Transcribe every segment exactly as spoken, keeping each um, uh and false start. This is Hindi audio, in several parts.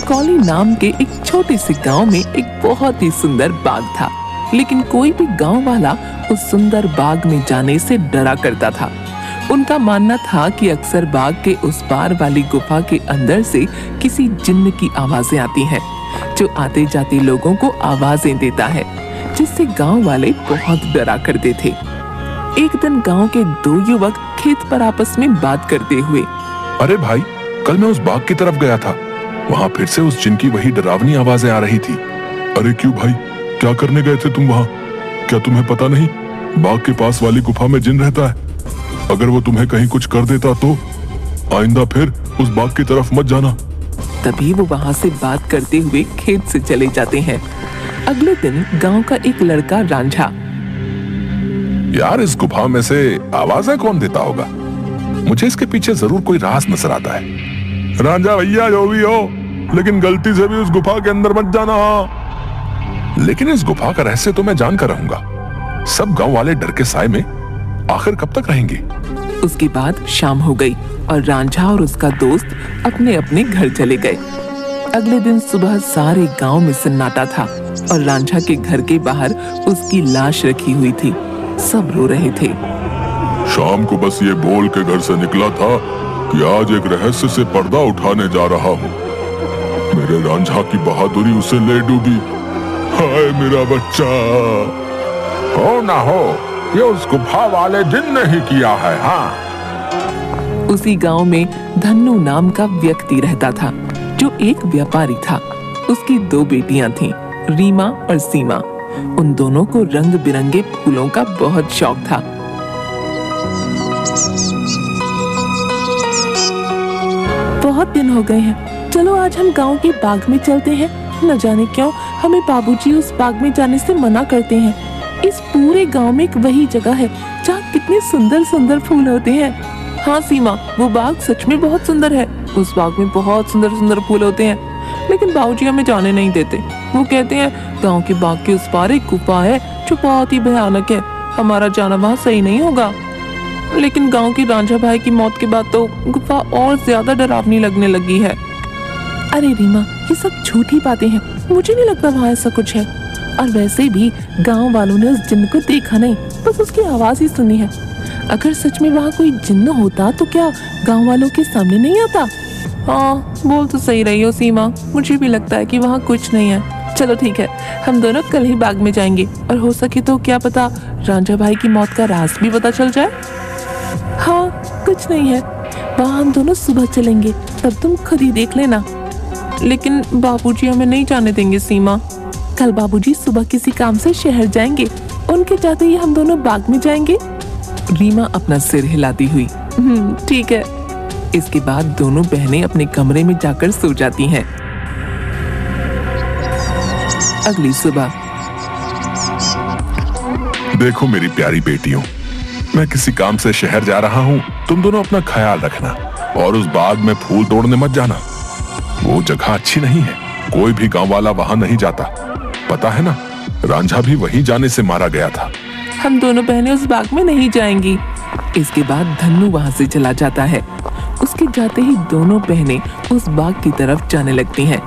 कौली नाम के एक छोटे से गांव में एक बहुत ही सुंदर बाग था, लेकिन कोई भी गांव वाला उस सुंदर बाग में जाने से डरा करता था। उनका मानना था कि अक्सर बाग के उस पार वाली गुफा के अंदर से किसी जिन्न की आवाजें आती हैं, जो आते जाते लोगों को आवाजें देता है, जिससे गांव वाले बहुत डरा करते थे। एक दिन गांव के दो युवक खेत पर आपस में बात करते हुए, अरे भाई, कल मैं उस बाग की तरफ गया था, वहाँ फिर से उस जिन की वही डरावनी आवाजें आ रही थी। अरे क्यों भाई, क्या करने गए थे तुम वहाँ? क्या तुम्हें पता नहीं बाग के पास वाली गुफा में जिन रहता है? अगर वो तुम्हें कहीं कुछ कर देता तो आइंदा फिर उस बाग की तरफ मत जाना। तभी वो वहाँ से बात करते हुए खेत से चले जाते हैं। अगले दिन गांव का एक लड़का रांझा, यार इस गुफा में से आवाजें कौन देता होगा? मुझे इसके पीछे जरूर कोई राज नजर आता है। रांझा भैया, जो भी हो, लेकिन गलती से भी उस गुफा के अंदर मत जाना। लेकिन इस गुफा का रहस्य तो मैं जानकर रहूंगा। सब गांव वाले डर के साए में आखिर कब तक रहेंगे? उसके बाद शाम हो गई और रांझा और उसका दोस्त अपने अपने घर चले गए। अगले दिन सुबह सारे गांव में सन्नाटा था और रांझा के घर के बाहर उसकी लाश रखी हुई थी। सब रो रहे थे। शाम को बस ये बोल के घर से निकला था कि आज एक रहस्य से पर्दा उठाने जा रहा हूँ। मेरे रांझा की बहादुरी उसे ले डूबी। हाय मेरा बच्चा। हो ना हो, ये उस गुफा वाले जिन ने ही किया है। हाँ। उसी गांव में धन्नू नाम का व्यक्ति रहता था, जो एक व्यापारी था। उसकी दो बेटियां थीं, रीमा और सीमा। उन दोनों को रंग बिरंगे फूलों का बहुत शौक था। बहुत दिन हो गए हैं, चलो आज हम गांव के बाग में चलते हैं। न जाने क्यों हमें बाबूजी उस बाग में जाने से मना करते हैं। इस पूरे गांव में एक वही जगह है जहाँ कितने सुंदर सुंदर फूल होते हैं। हाँ सीमा, वो बाग सच में बहुत सुंदर है। उस बाग में बहुत सुंदर सुंदर फूल होते हैं, लेकिन बाबूजी हमें जाने नहीं देते। वो कहते हैं गांव के बाग के उस पार एक गुफा है जो बहुत ही भयानक है, हमारा जाना वहाँ सही नहीं होगा। लेकिन गांव की रांझा भाई की मौत के बाद तो गुफा और ज्यादा डरावनी लगने लगी है। अरे रीमा, ये सब झूठी बातें हैं, मुझे नहीं लगता वहाँ ऐसा कुछ है। और वैसे भी गांव वालों ने उस जिन्न को देखा नहीं, बस उसकी आवाज ही सुनी है। अगर सच में वहाँ कोई जिन्न होता तो क्या गांव वालों के सामने नहीं आता? हाँ, बोल तो सही रही हो सीमा, मुझे भी लगता है कि वहाँ कुछ नहीं है। चलो ठीक है, हम दोनों कल ही बाग में जाएंगे और हो सके तो क्या पता रांझा भाई की मौत का राज भी पता चल जाए। हाँ, कुछ नहीं है, वहाँ हम दोनों सुबह चलेंगे, तब तुम खुद ही देख लेना। लेकिन बाबूजी हमें नहीं जाने देंगे सीमा। कल बाबूजी सुबह किसी काम से शहर जाएंगे, उनके जाते ही हम दोनों बाग में जाएंगे। रीमा अपना सिर हिलाती हुई, हम्म ठीक है। इसके बाद दोनों बहनें अपने कमरे में जाकर सो जाती हैं। अगली सुबह, देखो मेरी प्यारी बेटियों, मैं किसी काम से शहर जा रहा हूँ, तुम दोनों अपना ख्याल रखना और उस बाग में फूल तोड़ने मत जाना। वो जगह अच्छी नहीं है, कोई भी गांव वाला वहां नहीं जाता। पता है ना, रांझा भी वहीं जाने से मारा गया था। हम दोनों बहनें उस बाग में नहीं जाएंगी। इसके बाद धन्नू वहां से चला जाता है। उसके जाते ही दोनों बहनें उस बाग की तरफ जाने लगती हैं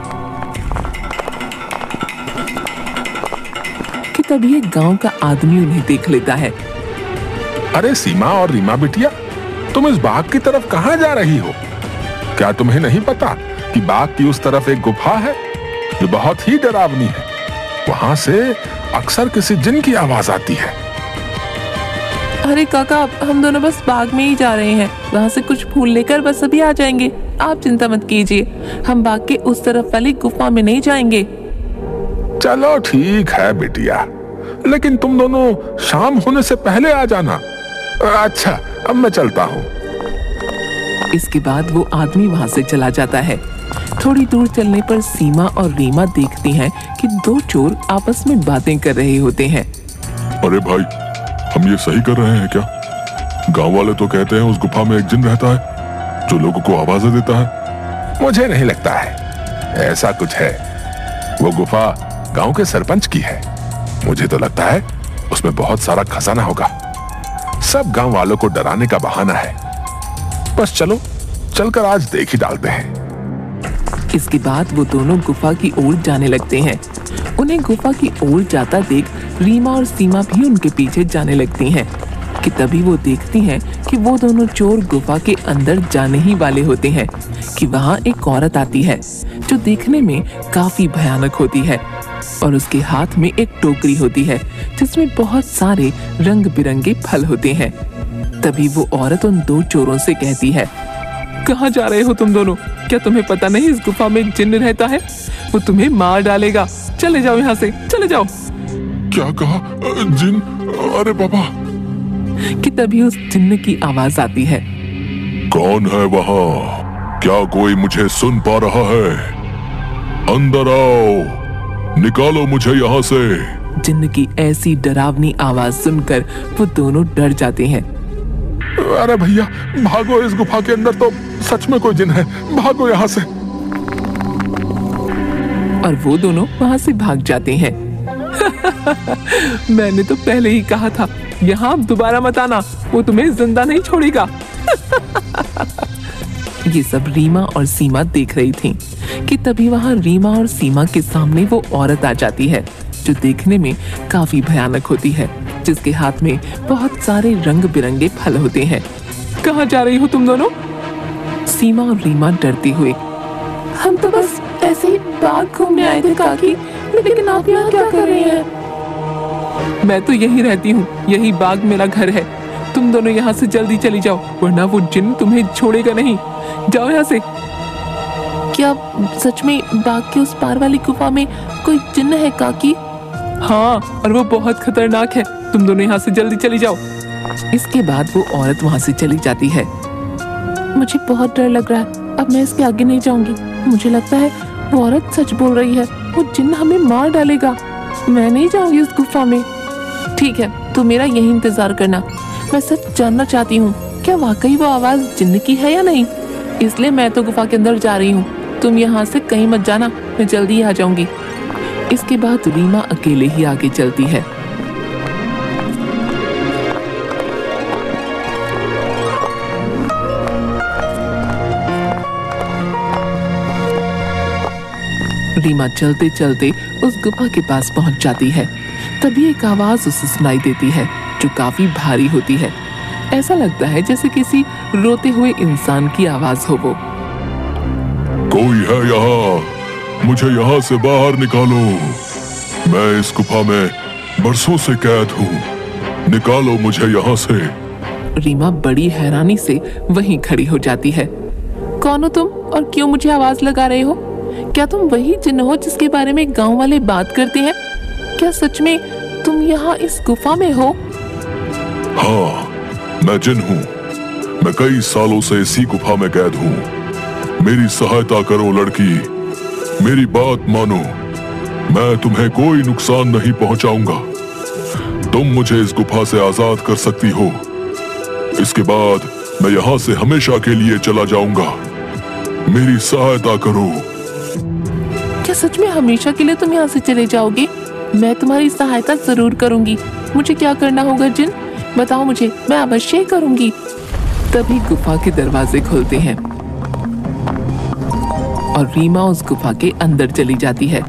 कि तभी एक गांव का आदमी उन्हें देख लेता है। अरे सीमा और रीमा बिटिया, तुम इस बाग की तरफ कहाँ जा रही हो? क्या तुम्हें नहीं पता कि बाग की उस तरफ एक गुफा है जो बहुत ही डरावनी है? वहां से अक्सर किसी जिन की आवाज आती है। अरे काका, हम दोनों बस बाग में ही जा रहे हैं, वहाँ से कुछ फूल लेकर बस अभी आ जाएंगे। आप चिंता मत कीजिए, हम बाग के उस तरफ वाली गुफा में नहीं जाएंगे। चलो ठीक है बिटिया, लेकिन तुम दोनों शाम होने से पहले आ जाना। अच्छा, अब मैं चलता हूँ। इसके बाद वो आदमी वहाँ से चला जाता है। थोड़ी दूर चलने पर सीमा और रीमा देखती हैं कि दो चोर आपस में बातें कर रहे होते हैं। अरे भाई, हम ये सही कर रहे हैं क्या? गांव वाले तो कहते हैं उस गुफा में एक जिन रहता है जो लोगों को आवाजें देता है। मुझे नहीं लगता है ऐसा कुछ है। वो गुफा गांव के सरपंच की है। मुझे तो लगता है उसमें बहुत सारा खजाना होगा। सब गांव वालों को डराने का बहाना है। बस चलो, चलकर आज देख ही डालते हैं। इसके बाद वो दोनों गुफा की ओर जाने लगते हैं। उन्हें गुफा की ओर जाता देख रीमा और सीमा भी उनके पीछे जाने लगती हैं कि तभी वो देखती हैं कि वो दोनों चोर गुफा के अंदर जाने ही वाले होते हैं कि वहाँ एक औरत आती है जो देखने में काफी भयानक होती है और उसके हाथ में एक टोकरी होती है जिसमें बहुत सारे रंग बिरंगे फल होते हैं। तभी वो औरत उन दो चोरों से कहती है, कहाँ जा रहे हो तुम दोनों? क्या तुम्हें पता नहीं इस गुफा में एक जिन्न रहता है? वो तुम्हें मार डालेगा। चले जाओ यहाँ से, चले जाओ। क्या कहा? जिन? अरे बाबा! कि तभी उस जिन्न की आवाज आती है, कौन है वहाँ? क्या कोई मुझे सुन पा रहा है? अंदर आओ, निकालो मुझे यहाँ से। जिन्न की ऐसी डरावनी आवाज सुनकर वो दोनों डर जाते हैं। अरे भैया, भागो, इस गुफा के अंदर तो सच में कोई जिन है, भागो यहाँ से। और वो दोनों वहां से भाग जाते हैं। मैंने तो पहले ही कहा था, यहाँ दोबारा मत आना, वो तुम्हें जिंदा नहीं छोड़ेगा। ये सब रीमा और सीमा देख रही थीं कि तभी वहां रीमा और सीमा के सामने वो औरत आ जाती है जो देखने में काफी भयानक होती है, जिसके हाथ में बहुत सारे रंग बिरंगे फल होते हैं। कहाँ जा रही हो तुम दोनों? सीमा और रीमा डरती हुई, हम तो बस ऐसे ही बाग घूमने आए थे काकी, लेकिन आप यहाँ क्या कर रही हैं? मैं तो यहीं रहती हूँ, यही बाग मेरा घर है। तुम दोनों यहाँ से जल्दी चली जाओ, वरना वो जिन्न तुम्हें छोड़ेगा नहीं। जाओ यहाँ से। क्या सच में बाग के उस पार वाली गुफा में कोई जिन्न है काकी? हाँ, और वो बहुत खतरनाक है। तुम दोनों यहाँ से जल्दी चली जाओ। इसके बाद वो औरत वहाँ से चली जाती है। मुझे बहुत डर लग रहा है, अब मैं इसके आगे नहीं जाऊंगी। मुझे लगता है वो औरत सच बोल रही है, वो जिन्न हमें मार डालेगा। मैं नहीं जाऊंगी उस गुफा में। ठीक है, तो मेरा यही इंतजार करना। मैं सच जानना चाहती हूँ, क्या वाकई वो आवाज जिन्न की है या नहीं? इसलिए मैं तो गुफा के अंदर जा रही हूँ। तुम यहाँ से कहीं मत जाना, मैं जल्दी ही आ जाऊंगी। इसके बाद रीमा अकेले ही आगे चलती है। रीमा चलते चलते उस गुफा के पास पहुंच जाती है। तभी एक आवाज उसे सुनाई देती है जो काफी भारी होती है। ऐसा लगता है जैसे किसी रोते हुए इंसान की आवाज हो वो। कोई है यहाँ? मुझे यहाँ से बाहर निकालो। मैं इस गुफा में बरसों से कैद हूँ। निकालो मुझे यहाँ से। रीमा बड़ी हैरानी से वहीं खड़ी हो जाती है। कौन हो तुम और क्यों मुझे आवाज लगा रहे हो? क्या तुम वही जिन्न हो जिसके बारे में गांव वाले बात करते हैं? क्या सच में तुम यहाँ इस गुफा में हो? हाँ, मैं जिन हूँ। मैं कई सालों से इसी गुफा में कैद हूँ। मेरी सहायता करो लड़की, मेरी बात मानो। मैं तुम्हें कोई नुकसान नहीं पहुंचाऊंगा। तुम मुझे इस गुफा से आजाद कर सकती हो। इसके बाद मैं यहाँ से हमेशा के लिए चला जाऊंगा। मेरी सहायता करो। क्या सच में हमेशा के लिए तुम यहाँ से चले जाओगे? मैं तुम्हारी सहायता जरूर करूंगी। मुझे क्या करना होगा जिन? बताओ मुझे, मैं अवश्य ही करूंगी। तभी गुफा के दरवाजे खुलते हैं और रीमा उस गुफा के अंदर चली जाती है।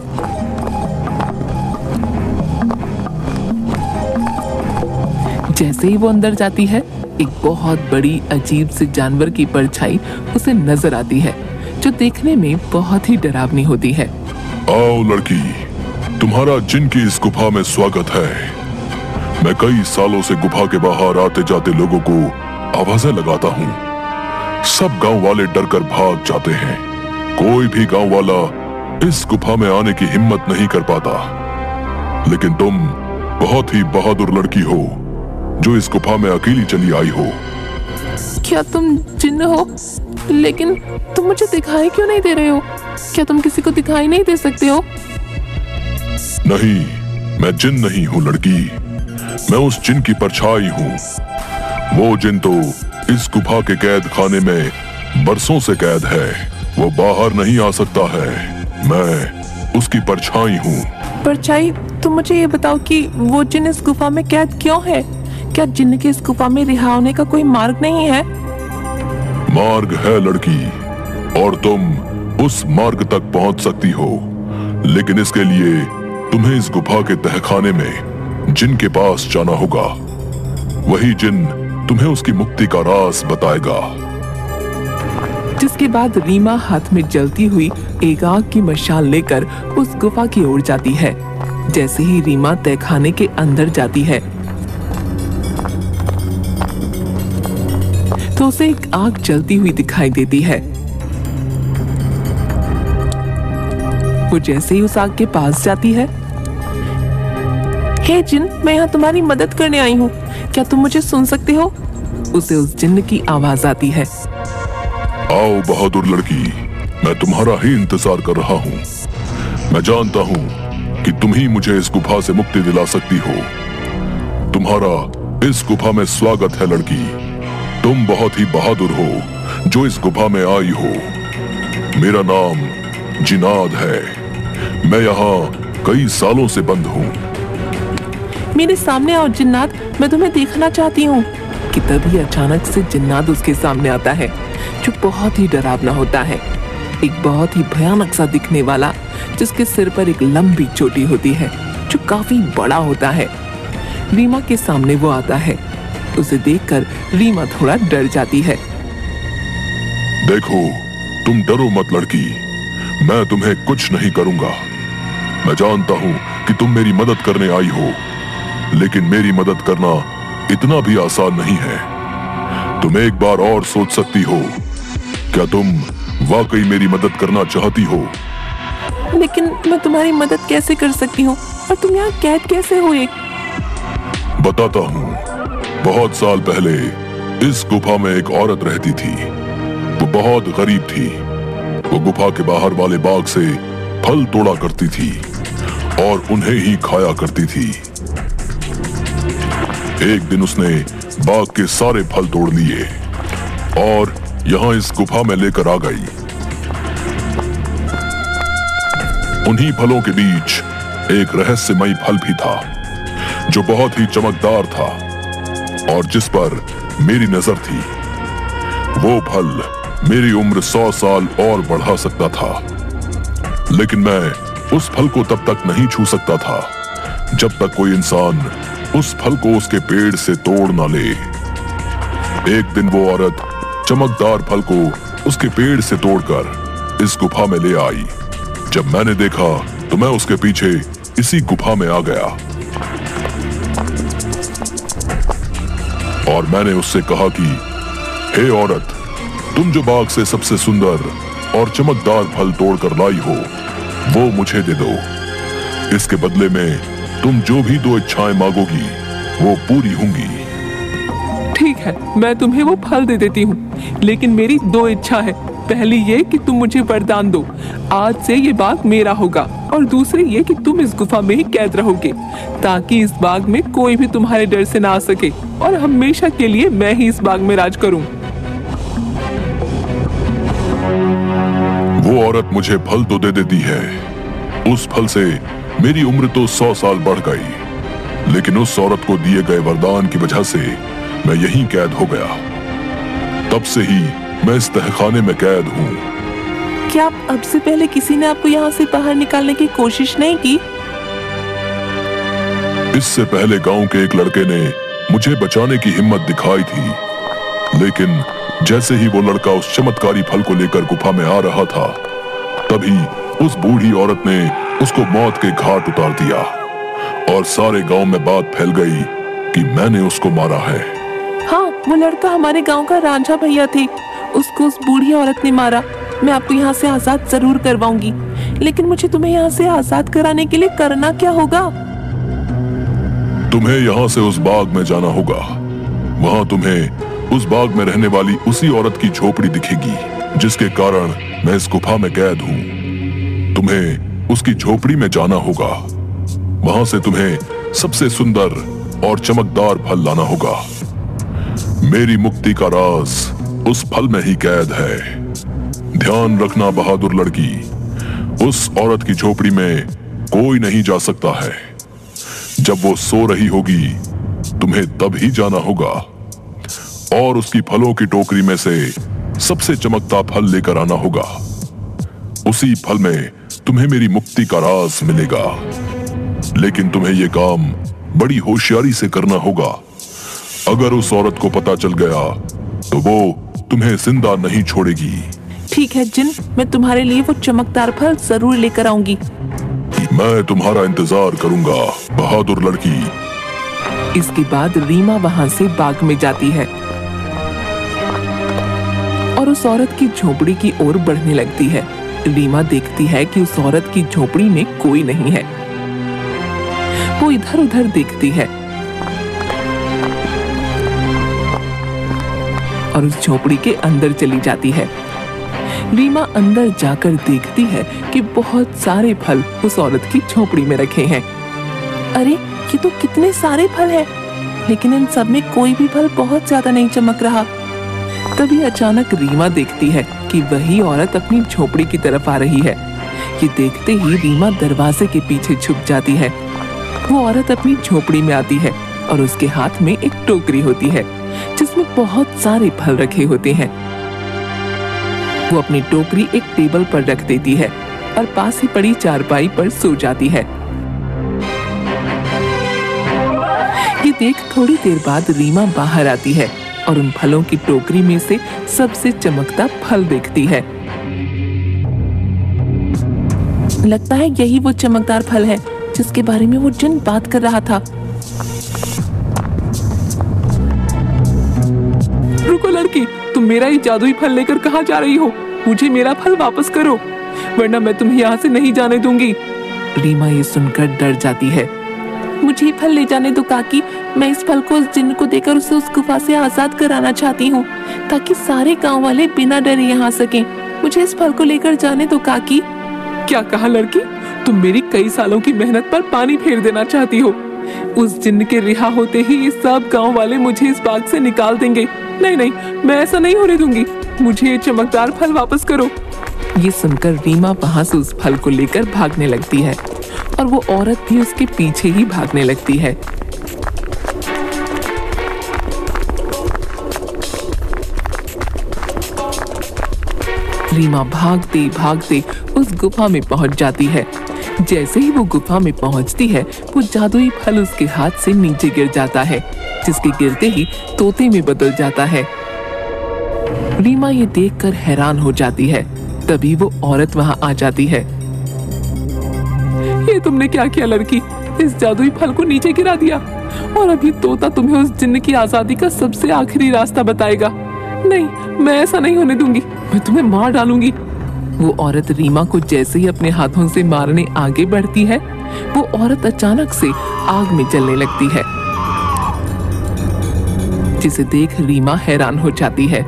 जैसे ही वो अंदर जाती है, एक बहुत बड़ी अजीब से जानवर की परछाई उसे नजर आती है जो देखने में बहुत ही डरावनी होती है। आओ लड़की, तुम्हारा जिन की इस गुफा में स्वागत है। मैं कई सालों से गुफा के बाहर आते जाते लोगों को आवाजें लगाता हूँ। सब गांव वाले डर कर भाग जाते हैं। कोई भी गांव वाला इस गुफा में आने की हिम्मत नहीं कर पाता। लेकिन तुम बहुत ही बहादुर लड़की हो जो इस गुफा में अकेली चली आई हो। क्या तुम जिन्न हो? लेकिन तुम मुझे दिखाई क्यों नहीं दे रहे हो? क्या तुम किसी को दिखाई नहीं दे सकते हो? नहीं, मैं जिन नहीं हूँ लड़की। मैं उस जिन की परछाई हूँ। वो जिन तो इस गुफा के कैद खाने में बरसों से कैद है। वो बाहर नहीं आ सकता है। मैं उसकी परछाई हूँ। परछाई? तुम मुझे ये बताओ कि वो जिन इस गुफा में कैद क्यों है? क्या जिन्न के इस गुफा में रिहा होने का कोई मार्ग नहीं है? मार्ग है लड़की, और तुम उस मार्ग तक पहुंच सकती हो, लेकिन इसके लिए तुम्हें इस गुफा के तहखाने में जिन के पास जाना होगा। वही जिन तुम्हें उसकी मुक्ति का राज बताएगा। जिसके बाद रीमा हाथ में जलती हुई एक आग की मशाल लेकर उस गुफा की ओर जाती है। जैसे ही रीमा तहखाने के अंदर जाती है तो उसे एक आग जलती हुई दिखाई देती है। वो जैसे ही उस आग के पास जाती है, हे जिन, मैं यहाँ तुम्हारी मदद करने आई हूँ, क्या तुम मुझे सुन सकते हो? उसे उस जिन्न की आवाज आती है। आओ बहादुर लड़की, मैं तुम्हारा ही इंतजार कर रहा हूँ। मैं जानता हूँ कि तुम ही मुझे इस गुफा से मुक्ति दिला सकती हो। तुम्हारा इस गुफा में स्वागत है लड़की। तुम बहुत ही बहादुर हो जो इस गुफा में आई हो। मेरा नाम जिनाद है। मैं यहाँ कई सालों से बंद हूँ। मेरे सामने आओ जिन्नात, मैं तुम्हें देखना चाहती हूँ। कि तभी अचानक से जिन्नात उसके सामने आता है, जो बहुत ही डरावना होता है। एक बहुत ही भयानक सा दिखने वाला, जिसके सिर पर एक लंबी चोटी होती है जो काफी बड़ा होता है। रीमा के सामने वो आता है। उसे देखकर रीमा थोड़ा डर जाती है। देखो, तुम डरो मत लड़की, मैं तुम्हें कुछ नहीं करूंगा। मैं जानता हूँ कि तुम मेरी मदद करने आई हो, लेकिन मेरी मदद करना इतना भी आसान नहीं है। तुम एक बार और सोच सकती हो। क्या तुम वाकई मेरी मदद करना चाहती हो? लेकिन मैं तुम्हारी मदद कैसे कर सकती हूँ, और तुम यहाँ कैद कैसे हुए? बताता हूँ। बहुत साल पहले इस गुफा में एक औरत रहती थी। वो बहुत गरीब थी। वो गुफा के बाहर वाले बाग से फल तोड़ा करती थी और उन्हें ही खाया करती थी। एक दिन उसने बाग के सारे फल तोड़ लिए और यहाँ इस गुफा में लेकर आ गई। उन्हीं फलों के बीच एक रहस्यमयी फल भी था, जो बहुत ही चमकदार था और जिस पर मेरी नजर थी। वो फल मेरी उम्र सौ साल और बढ़ा सकता था, लेकिन मैं उस फल को तब तक नहीं छू सकता था जब तक कोई इंसान उस फल को उसके पेड़ से तोड़ ना ले। एक दिन वो औरत चमकदार फल को उसके पेड़ से तोड़कर इस गुफा में ले आई। जब मैंने देखा तो मैं उसके पीछे इसी गुफा में आ गया और मैंने उससे कहा कि हे औरत, तुम जो बाग से सबसे सुंदर और चमकदार फल तोड़कर लाई हो, वो मुझे दे दो। इसके बदले में तुम जो भी दो इच्छाएं मांगोगी वो पूरी होंगी। ठीक है, मैं तुम्हें वो फल दे देती हूँ, लेकिन मेरी दो इच्छा है। पहली ये कि तुम मुझे वरदान दो, आज से ये बाग मेरा होगा, और दूसरी ये कि तुम इस गुफा में ही कैद रहोगे, ताकि इस बाग में कोई भी तुम्हारे डर से ना आ सके और हमेशा के लिए मैं ही इस बाग में राज करूं। वो औरत मुझे फल तो दे देती है। उस फल से मेरी उम्र तो सौ साल बढ़ गई, लेकिन उस औरत को दिए गए वरदान की वजह से मैं यहीं कैद हो गया। तब से ही मैं इस तहखाने में कैद हूँ। क्या आप अब से पहले किसी ने आपको यहाँ से बाहर निकालने की कोशिश नहीं की? इससे पहले गांव के एक लड़के ने मुझे बचाने की हिम्मत दिखाई थी, लेकिन जैसे ही वो लड़का उस चमत्कारी फल को लेकर गुफा में आ रहा था, तभी उस बूढ़ी औरत ने उसको मौत के घाट उतार दिया और सारे गांव में बात फैल गई कि मैंने उसको मारा है। हाँ, वो लड़का हमारे गांव का रांझा भैया थे। उसको उस बूढ़ी औरत ने मारा। मैं आपको यहाँ से आजाद जरूर करवाऊंगी, लेकिन मुझे तुम्हें यहाँ से आजाद कराने के लिए करना क्या होगा? तुम्हें यहाँ से उस बाग में जाना होगा। वहाँ तुम्हें उस बाग में रहने वाली उसी औरत की झोपड़ी दिखेगी, जिसके कारण मैं इस गुफा में कैद हूँ। तुम्हें उसकी झोपड़ी में जाना होगा। वहां से तुम्हें सबसे सुंदर और चमकदार फल लाना होगा। मेरी मुक्ति का राज उस फल में ही कैद है। ध्यान रखना बहादुर लड़की, उस औरत की झोपड़ी में कोई नहीं जा सकता है। जब वो सो रही होगी, तुम्हें तब ही जाना होगा और उसकी फलों की टोकरी में से सबसे चमकता फल लेकर आना होगा। उसी फल में तुम्हें मेरी मुक्ति का राज मिलेगा। लेकिन तुम्हें यह काम बड़ी होशियारी से करना होगा। अगर उस औरत को पता चल गया तो वो तुम्हें जिंदा नहीं छोड़ेगी। ठीक है जिन, मैं तुम्हारे लिए वो चमकदार फल जरूर लेकर आऊंगी। मैं तुम्हारा इंतजार करूंगा, बहादुर लड़की। इसके बाद रीमा वहां से बाग में जाती है और उस औरत की झोपड़ी की ओर बढ़ने लगती है। रीमा देखती है कि उस औरत की झोपड़ी में कोई नहीं है। वो इधर उधर देखती है और उस झोपड़ी के अंदर चली जाती है। रीमा अंदर जाकर देखती है कि बहुत सारे फल उस औरत की झोपड़ी में रखे हैं। अरे ये तो कितने सारे फल हैं, लेकिन इन सब में कोई भी फल बहुत ज्यादा नहीं चमक रहा। तभी अचानक रीमा देखती है कि वही औरत अपनी झोपड़ी की तरफ आ रही है। ये देखते ही रीमा दरवाजे के पीछे छुप जाती है। वो औरत अपनी झोपड़ी में आती है और उसके हाथ में एक टोकरी होती है जिसमें बहुत सारे फल रखे होते हैं। वो अपनी टोकरी एक टेबल पर रख देती है और पास ही पड़ी चारपाई पर सो जाती है। ये देख थोड़ी देर बाद रीमा बाहर आती है और उन फलों की टोकरी में से सबसे चमकता फल देखती है। लगता है यही वो चमकदार फल है जिसके बारे में वो जिन बात कर रहा था। रुको लड़की, तुम मेरा ही जादुई फल लेकर कहाँ जा रही हो? मुझे मेरा फल वापस करो, वरना मैं तुम्हें यहाँ से नहीं जाने दूंगी। रीमा ये सुनकर डर जाती है। मुझे फल ले जाने दो काकी, मैं इस फल को उस जिन्न को देकर उसे उस गुफा से आजाद कराना चाहती हूँ, ताकि सारे गांव वाले बिना डरे यहाँ सकें। मुझे इस फल को लेकर जाने दो काकी। क्या कहा लड़की? तुम मेरी कई सालों की मेहनत पर पानी फेर देना चाहती हो? उस जिन्न के रिहा होते ही ये सब गांव वाले मुझे इस बाग से निकाल देंगे। नहीं नहीं, मैं ऐसा नहीं होने दूंगी। मुझे ये चमकदार फल वापस करो। ये सुनकर रीमा वहां से उस फल को लेकर भागने लगती है और वो औरत भी उसके पीछे ही भागने लगती है। रीमा भागते भागते उस गुफा में पहुंच जाती है। जैसे ही वो गुफा में पहुंचती है, वो जादुई फल उसके हाथ से नीचे गिर जाता है, जिसके गिरते ही तोते में बदल जाता है। रीमा ये देखकर हैरान हो जाती है। तभी वो औरत वहां आ जाती है। ये तुमने क्या किया लड़की? इस जादुई फल को नीचे गिरा दिया और अभी तोता तुम्हें उस जिन्न की आजादी का सबसे आखिरी रास्ता बताएगा। नहीं, मैं ऐसा नहीं होने दूंगी, मैं तुम्हें मार डालूंगी। वो औरत रीमा को जैसे ही अपने हाथों से मारने आगे बढ़ती है, वो औरत अचानक से आग में जलने लगती है, जिसे देख रीमा हैरान हो जाती है।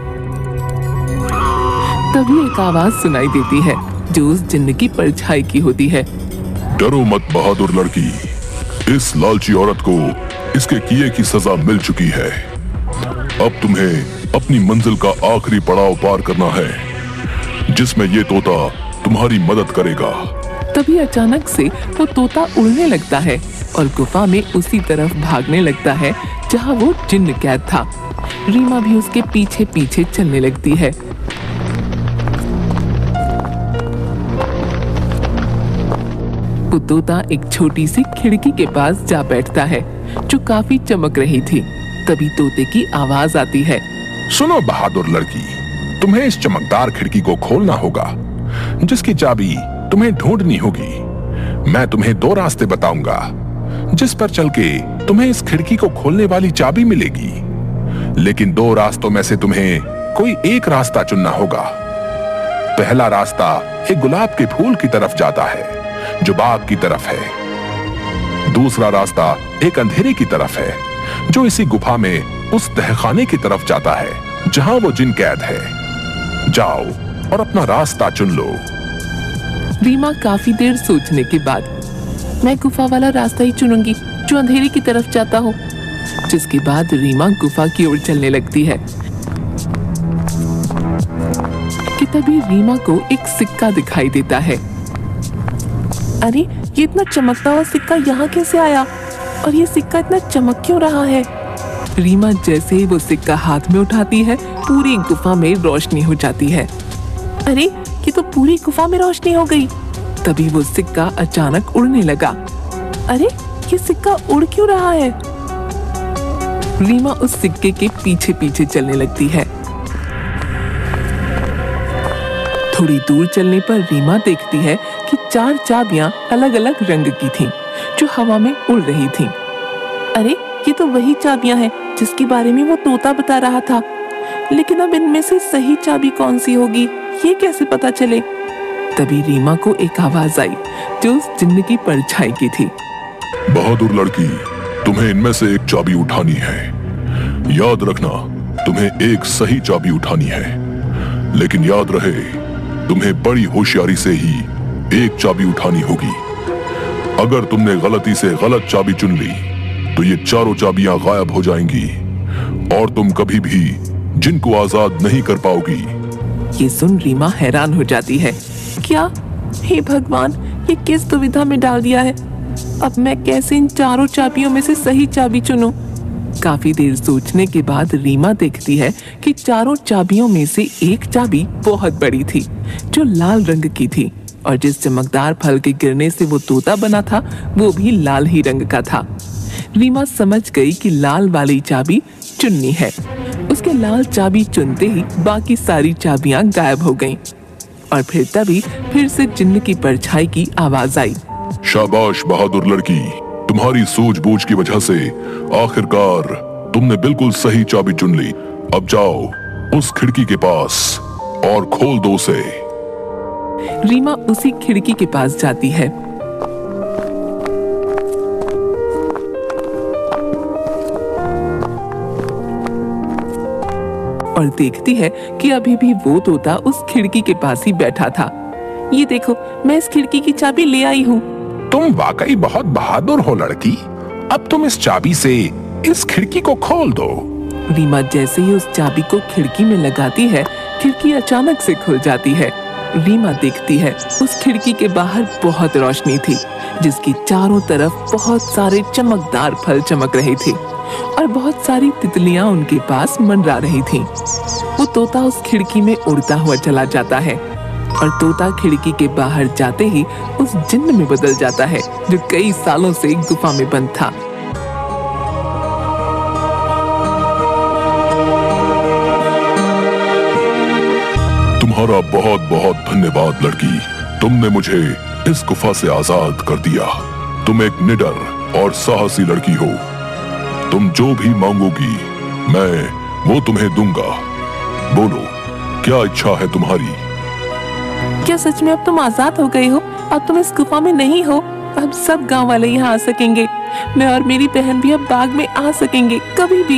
तभी एक आवाज सुनाई देती है जो उस जिन्न की परछाई की होती है। डरो मत बहादुर लड़की, इस लालची औरत को इसके किए की सजा मिल चुकी है। अब तुम्हें अपनी मंजिल का आखिरी पड़ाव पार करना है, जिसमें ये तोता तुम्हारी मदद करेगा। तभी अचानक से वो तोता उड़ने लगता है और गुफा में उसी तरफ भागने लगता है जहाँ वो जिन्न कैद था। रीमा भी उसके पीछे पीछे चलने लगती है। वो तोता एक छोटी सी खिड़की के पास जा बैठता है जो काफी चमक रही थी। तभी तोते की आवाज आती है। सुनो बहादुर लड़की, तुम्हें इस चमकदार खिड़की को खोलना होगा, जिसकी चाबी तुम्हें ढूंढनी होगी। मैं तुम्हें दो रास्ते बताऊंगा, जिस पर चल के तुम्हें इस खिड़की को खोलने वाली चाबी मिलेगी। लेकिन दो रास्तों में से तुम्हें कोई एक रास्ता चुनना होगा। पहला रास्ता एक गुलाब के फूल की तरफ जाता है जो बाग की तरफ है। दूसरा रास्ता एक अंधेरे की तरफ है जो इसी गुफा में उस तहखाने की तरफ जाता है जहां वो जिन कैद है। जाओ और अपना रास्ता चुन लो। रीमा काफी देर सोचने के बाद मैं गुफा वाला रास्ता ही चुनूंगी जो अंधेरे की तरफ जाता हो। जिसके बाद रीमा गुफा की ओर चलने लगती है कि तभी रीमा को एक सिक्का दिखाई देता है। अरे ये इतना चमकता हुआ सिक्का यहाँ कैसे आया और ये सिक्का इतना चमक क्यों रहा है? रीमा जैसे ही वो सिक्का हाथ में उठाती है, पूरी गुफा में रोशनी हो जाती है। अरे ये तो पूरी गुफा में रोशनी हो गई। तभी वो सिक्का अचानक उड़ने लगा। अरे ये सिक्का उड़ क्यों रहा है? रीमा उस सिक्के के पीछे पीछे चलने लगती है। थोड़ी दूर चलने पर रीमा देखती है कि चार चाबियां अलग अलग रंग की थीं, जो हवा में उड़ रही थीं। अरे ये तो वही चाबियां हैं जिसके बारे में वो तोता बता रहा था। लेकिन अब इनमें से सही चाबी कौन सी होगी, ये कैसे पता चले? तभी रीमा को एक आवाज आई जो उस जिन्न की परछाई की थी। बहादुर लड़की, तुम्हें इनमें से एक चाबी उठानी है। याद रखना, तुम्हें एक सही चाबी उठानी है, लेकिन याद रहे तुम्हें बड़ी होशियारी से ही एक चाबी उठानी होगी। अगर तुमने गलती से गलत चाबी चुन ली तो ये चारों चाबियां गायब हो जाएंगी और तुम कभी भी जिन को आजाद नहीं कर पाओगी। ये सुन रीमा हैरान हो जाती है। क्या? हे भगवान, ये किस दुविधा में डाल दिया है। अब मैं कैसे इन चारों चाबियों में से सही चाबी चुनूं? काफी देर सोचने के बाद रीमा देखती है कि चारों चाबियों में से एक चाबी बहुत बड़ी थी, जो लाल रंग की थी, और जिस चमकदार फल के गिरने से वो तोता बना था वो भी लाल ही रंग का था। रीमा समझ गई कि लाल वाली चाबी चुननी है। उसके लाल चाबी चुनते ही बाकी सारी चाबियां गायब हो गईं। और फिर तभी फिर से जिन्न की परछाई की आवाज आई। शाबाश बहादुर लड़की, तुम्हारी सूझबूझ की वजह से आखिरकार तुमने बिल्कुल सही चाबी चुन ली। अब जाओ उस खिड़की के पास और खोल दो उसे। रीमा उसी खिड़की के पास जाती है। और देखती है कि अभी भी वो तोता उस खिड़की के पास ही बैठा था। ये देखो, मैं इस खिड़की की चाबी ले आई हूँ। तुम वाकई बहुत बहादुर हो लड़की। अब तुम इस चाबी से इस खिड़की को खोल दो। रीमा जैसे ही उस चाबी को खिड़की में लगाती है, खिड़की अचानक से खुल जाती है। रीमा देखती है उस खिड़की के बाहर बहुत रोशनी थी, जिसकी चारों तरफ बहुत सारे चमकदार फल चमक रहे थे और बहुत सारी तितलियां उनके पास मंडरा रही थीं। वो तोता उस खिड़की में उड़ता हुआ चला जाता है और तोता खिड़की के बाहर जाते ही उस जिन्न में बदल जाता है, जो कई सालों से गुफा में बंद था। तुम्हारा बहुत बहुत धन्यवाद लड़की, तुमने मुझे इस गुफा से आजाद कर दिया। तुम एक निडर और साहसी लड़की हो। तुम जो भी मांगोगी मैं वो तुम्हें दूंगा। बोलो, क्या इच्छा है तुम्हारी? क्या सच में अब तुम आजाद हो गए हो? अब तुम इस गुफा में नहीं हो। अब सब गांव वाले यहाँ आ सकेंगे। मैं और मेरी बहन भी अब बाग में आ सकेंगे कभी भी।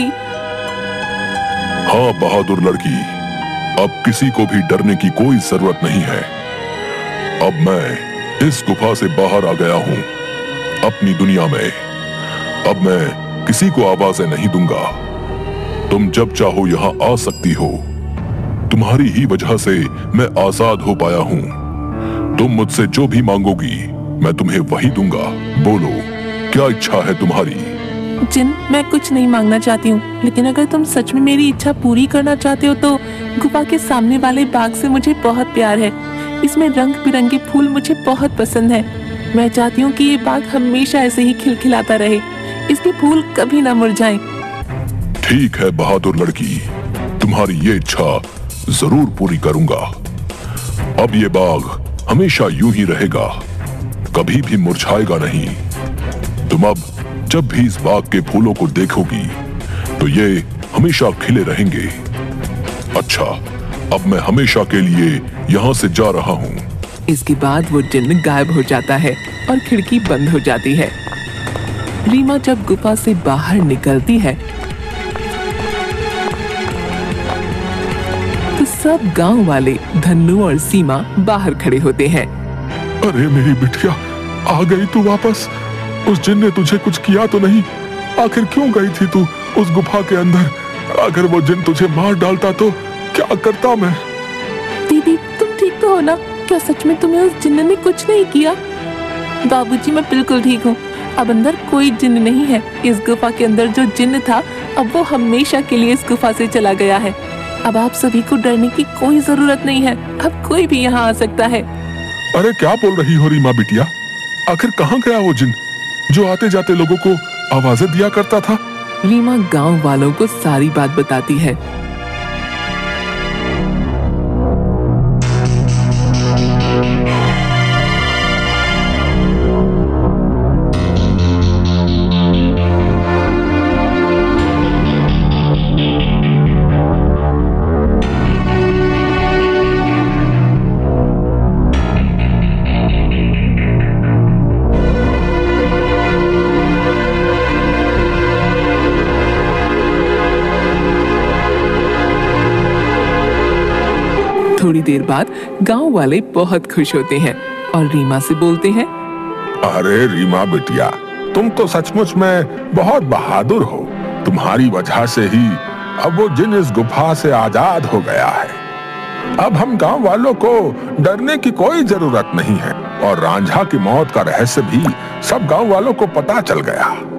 हाँ बहादुर लड़की, अब किसी को भी डरने की कोई जरूरत नहीं है। अब मैं इस गुफा से बाहर आ गया हूँ अपनी दुनिया में। अब मैं किसी को आवाजें नहीं दूंगा। तुम जब चाहो यहाँ आ सकती हो। तुम्हारी ही वजह से मैं आजाद हो पाया हूँ। तुम मुझसे जो भी मांगोगी मैं तुम्हें वही दूंगा। बोलो, क्या इच्छा है तुम्हारी? जिन, मैं कुछ नहीं मांगना चाहती हूँ, लेकिन अगर तुम सच में मेरी इच्छा पूरी करना चाहते हो तो गुफा के सामने वाले बाग से मुझे बहुत प्यार है। इसमें रंग बिरंगे फूल मुझे बहुत पसंद है। मैं चाहती हूँ कि ये बाग हमेशा ऐसे ही खिलखिलाता रहे, इसके फूल कभी ना मुरझाएं। ठीक है बहादुर लड़की, तुम्हारी ये इच्छा जरूर पूरी करूंगा। अब ये बाग हमेशा यूं ही रहेगा, कभी भी मुरझाएगा नहीं। तुम अब जब भी इस बाग के फूलों को देखोगी तो ये हमेशा खिले रहेंगे। अच्छा, अब मैं हमेशा के लिए यहाँ से जा रहा हूँ। इसके बाद वो जिन्न गायब हो जाता है और खिड़की बंद हो जाती है। रीमा जब गुफा से बाहर निकलती है तो सब गांव वाले धन्नू और सीमा बाहर खड़े होते हैं। अरे मेरी बिटिया, आ गई तू वापस। उस जिन ने तुझे कुछ किया तो नहीं? आखिर क्यों गई थी तू उस गुफा के अंदर? अगर वो जिन तुझे मार डालता तो क्या करता मैं? दीदी, तुम ठीक तो हो ना? क्या सच में तुम्हें उस जिन्न ने कुछ नहीं किया? बाबूजी, मैं बिल्कुल ठीक हूँ। अब अंदर कोई जिन्न नहीं है। इस गुफा के अंदर जो जिन्न था अब वो हमेशा के लिए इस गुफा से चला गया है। अब आप सभी को डरने की कोई जरूरत नहीं है, अब कोई भी यहाँ आ सकता है। अरे क्या बोल रही हो रीमा बिटिया? आखिर कहाँ गया वो जिन जो आते जाते लोगों को आवाजें दिया करता था? रीमा गांव वालों को सारी बात बताती है। थोड़ी देर बाद गांव वाले बहुत खुश होते हैं और रीमा से बोलते हैं, अरे रीमा बिटिया, तुम तो सचमुच में बहुत बहादुर हो। तुम्हारी वजह से ही अब वो जिन इस गुफा से आजाद हो गया है। अब हम गांव वालों को डरने की कोई जरूरत नहीं है और रांझा की मौत का रहस्य भी सब गांव वालों को पता चल गया।